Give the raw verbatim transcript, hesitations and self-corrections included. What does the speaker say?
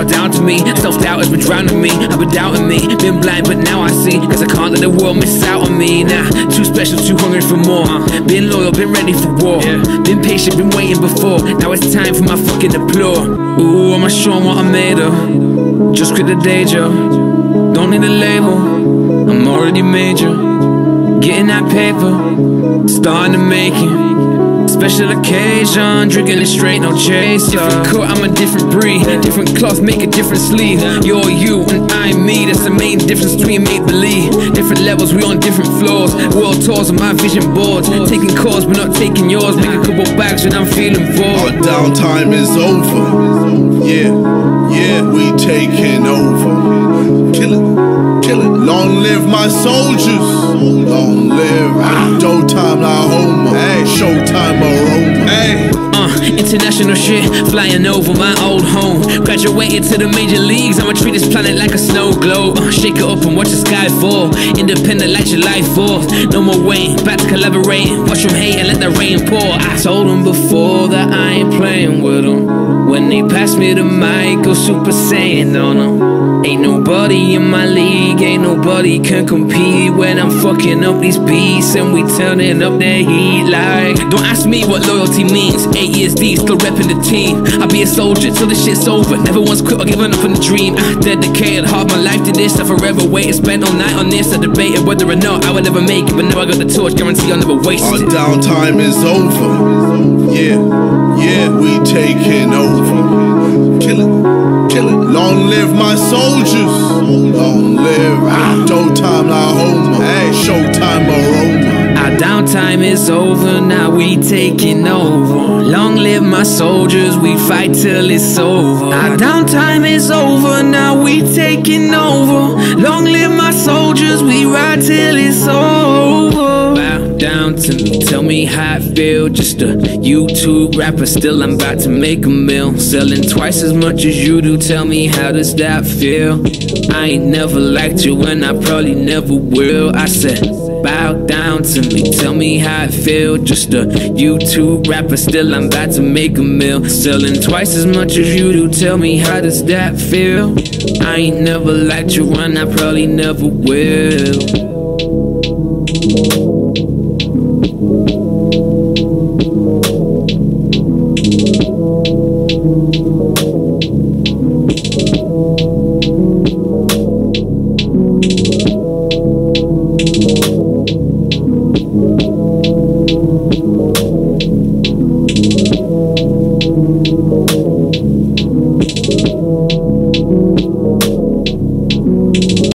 bow down to me. Self-doubt has been drowning me, I've been doubting me. Been blind but now I see, cause I can't let the world miss out on me. Nah, too special, too hungry for more. Been loyal, been ready for war. Been patient, been waiting before. Now it's time for my fucking applause. Ooh, am I showing what I'm made of? Just quit the day job, don't need a label, I'm already major. Getting that paper, starting to make it. Special occasion, drinking it straight, no chaser. Different cut, I'm a different breed. Different cloth, make a different sleeve. You're you and I'm me, that's the main difference between make-believe. Different levels, we on different floors. World tours on my vision boards. Taking calls, but not taking yours. Make a couple bags when I'm feeling bored. Our downtime is over. Yeah, yeah, we taking over. Kill it, kill it. Long live my soldiers. Long live. Dough time, La Homa. Hey, showtime, aroma. Hey. Uh, international shit, flying over my old home. Graduated to the major leagues, I'ma treat this planet like a snow globe. uh, Shake it up and watch the sky fall. Independent like July fourth. No more waiting, back to collaborating. Watch them hate and let the rain pour. I told them before that I ain't playing with them. When they passed me the mic, go Super Saiyan on them. Ain't nobody in my league, ain't nobody can compete when I'm fucking up these beats and we turning up the heat like. Don't ask me what loyalty means. Eight years deep, still repping the team. I'll be a soldier till the shit's over. Never once quit or given up on the dream. I dedicated half my life to this. I forever waited, spent all night on this. I debated whether or not I would ever make it, but now I got the torch, guarantee I'll never waste Our it. Our downtime is over. Yeah, yeah, we taking over. Kill it, kill it. Long live my soldiers. Long live. Dough time, La Homa. Hey, showtime, aroma. Our downtime is over, now we taking over. Long live my soldiers, we fight till it's over. Our downtime is over, now we taking over. Long live my soldiers, we ride till it's over. Bow down to me, tell me how I feel. Just a YouTube rapper, still I'm about to make a meal. Selling twice as much as you do, tell me how does that feel? I ain't never liked you and I probably never will. I said, bow down to me, tell me how I feel. Just a YouTube rapper, still I'm about to make a meal. Selling twice as much as you do, tell me how does that feel? I ain't never liked you and I probably never will. Thank you.